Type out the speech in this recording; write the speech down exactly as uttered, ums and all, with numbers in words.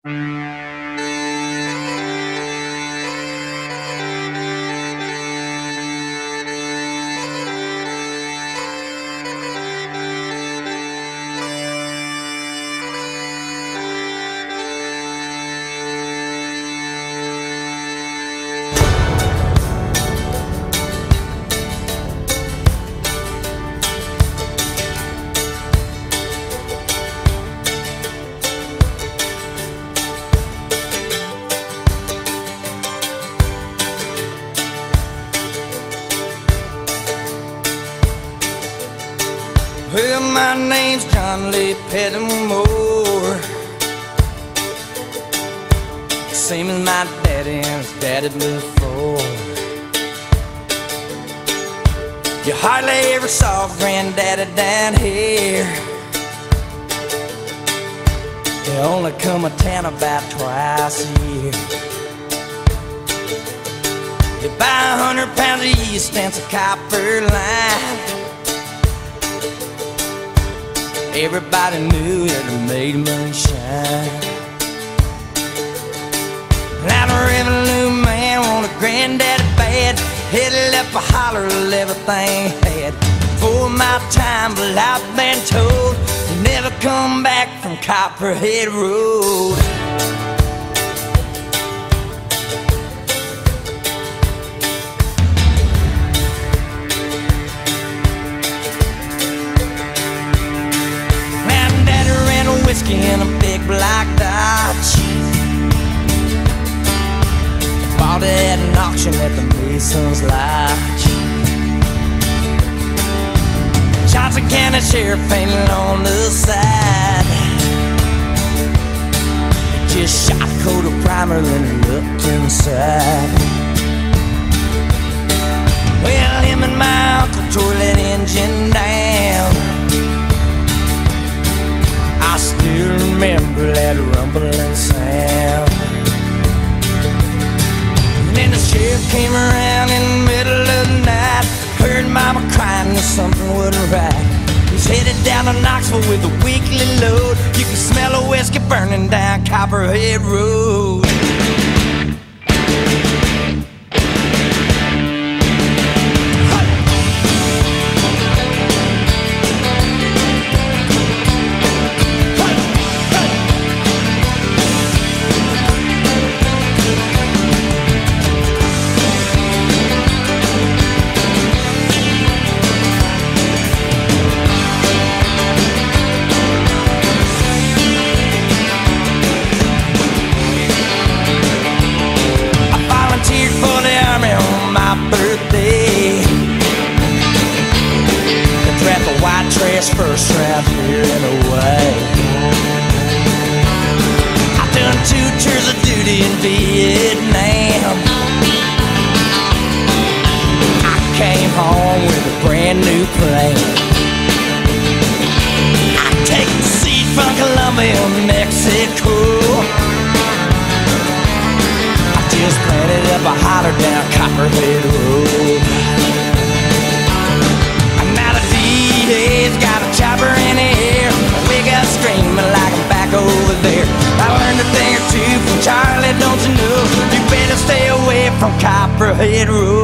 Well, my name's John Lee Pettimore, same as my daddy and his daddy before. You hardly ever saw Granddaddy down here. They only come to town about twice a year. You buy a hundred pounds of yeast and some copper line. Everybody knew that it made moonshine. Now the revenue man wanted Granddaddy bad. Headed up a holler till everything had. For my time, but I've been told you never come back from Copperhead Road. Whiskey in a big black Dodge. Bought it at an auction at the Mason's Lodge. Johnson County Sheriff painted on the side. Just shot a coat of primer and looked inside. Well, him and my uncle tore that engine down. I still remember that rumbling sound. And then the sheriff came around in the middle of the night. Heard mama crying that something wasn't right. He's headed down to Knoxville with a weekly load. You can smell a whiskey burning down Copperhead Road. First round here and away. I've done two tours of duty in Vietnam. I came home with a brand new plane. I take the seed from Colombia, Mexico. I just planted up a holler down Copperhead Road. He's got a chopper in the air. We got screaming like I'm back over there. I learned a thing or two from Charlie, don't you know? You better stay away from Copperhead Road.